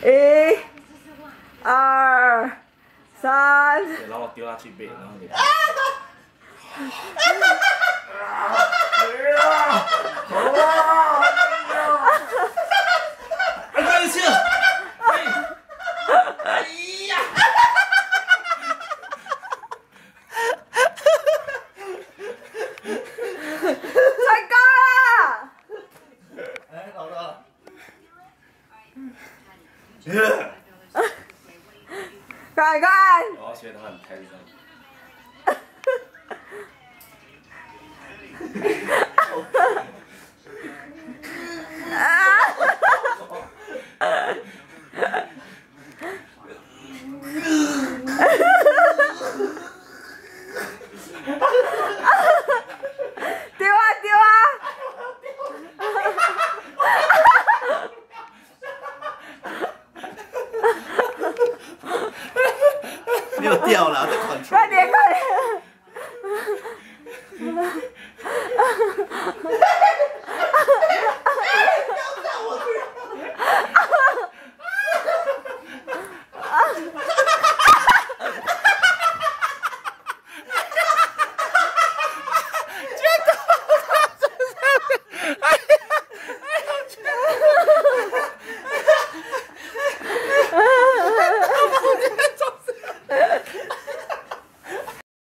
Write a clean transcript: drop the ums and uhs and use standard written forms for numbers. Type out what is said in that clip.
1、2、3。 然后丢下去背，然后你。快点去！哎呀！ 太高了！ 哎，老大。 快看！ 我要学他很开心。 丢啊丢啊！ 又掉了，这款快点快点！